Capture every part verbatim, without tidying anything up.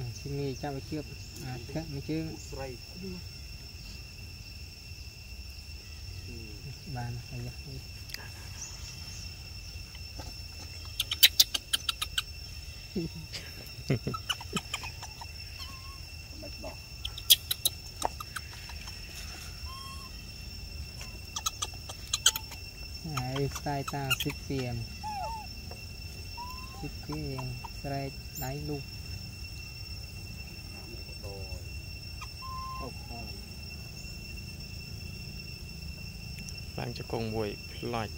chỉ mi chạm với chưa à thế mới chứ bàn hay là ai style ta xích tiền xích cái style đáy luôn làm cho con mùi lại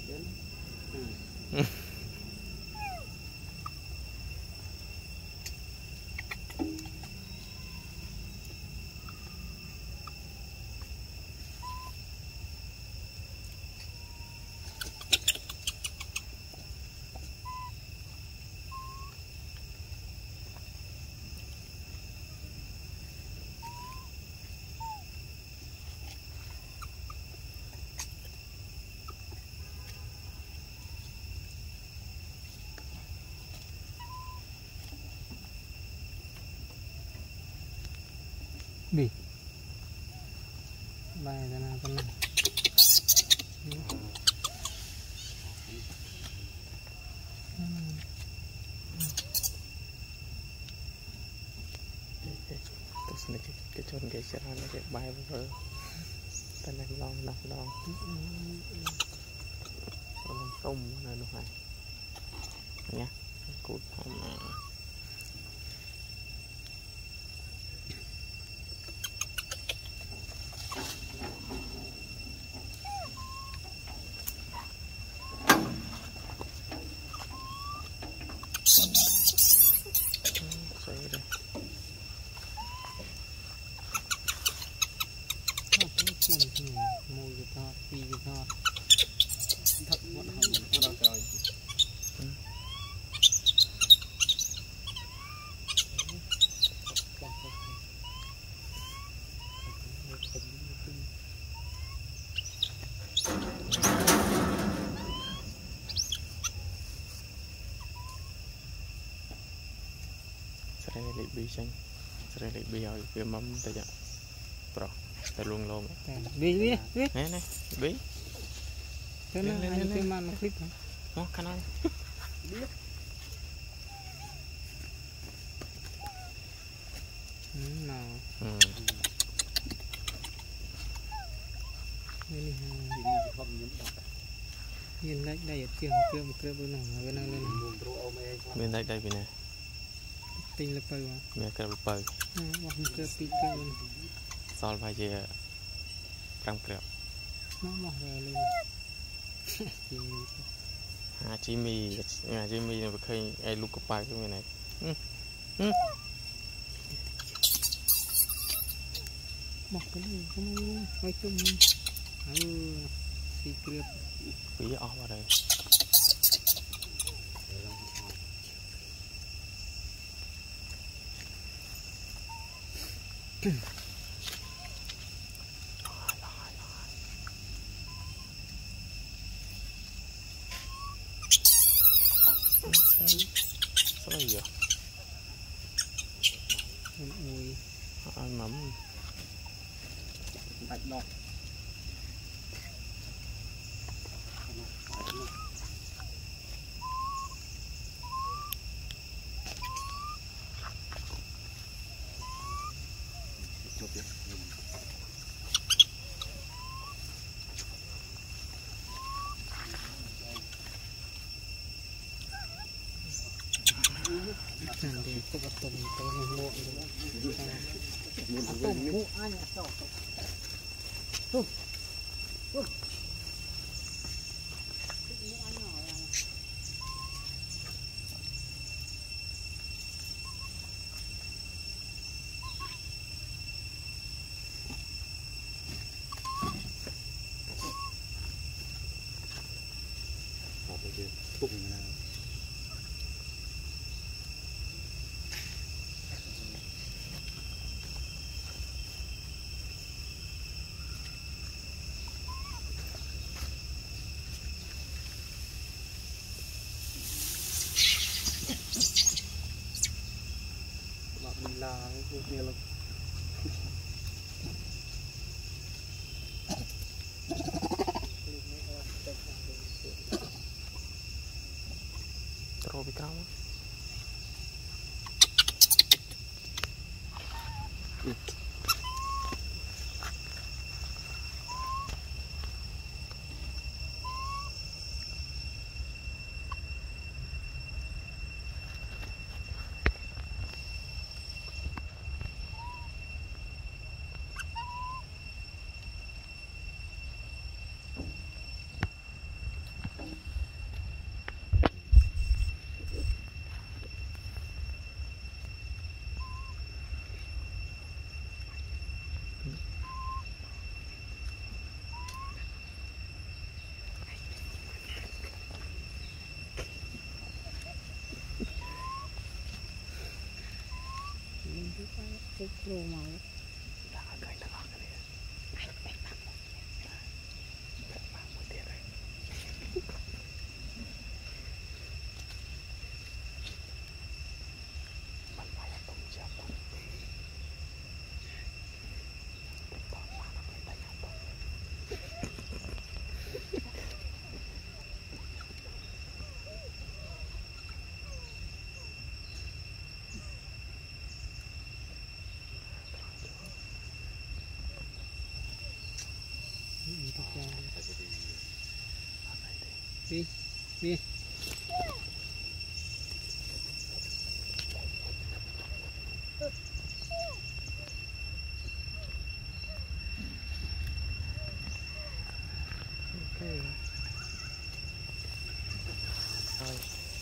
Bì bài ra nào con này tôi xin cái cái chôn cái sẽ ra cái bài vừa tên này long long long long công này nó hay nhá cút không mà môi cái thọ phi cái thọ thật vẫn không có đâu trời sẽ Libby xanh sẽ Libby rồi cái mắm tới giờ pro tại luôn luôn bí bí bí nè nè bí thế nó anh cái màn nó clip hả nó khả năng nào ừ nhìn đây đây ở trường kia một kia bên nào bên nào lên bên đây đây bên này tinh là bờ mà mẹ cái bờ hoặc một kia pin kia bên sol vài giờ cam kẹo nó mỏ rồi lên à chi mì à chi mì là khi ai lúc cặp bài cái này mỏ cái này không nói chung ừ secret bí ở vào đây sao vậy ui ăn mắm bạch đỏ chẳng để có một tuần có một muộn nữa tuần muộn ai nhỉ sao tuần tuần cùng là mình là cái kia là Terlalu berapa? cái lô máu đi đi okay. Rồi.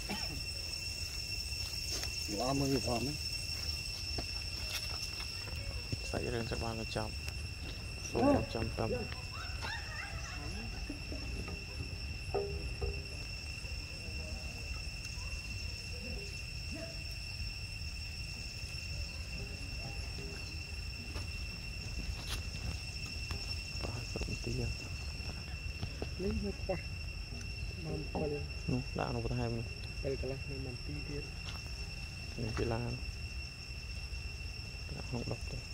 Quá mới vào đấy. Xảy ra sẽ ban là chậm. Số chậm tâm. Lấy nó qua mầm qua lên đã nó có hai mình đây cái là mầm tíទៀតនេះវាឡានដាក់ក្នុងដុកទៅ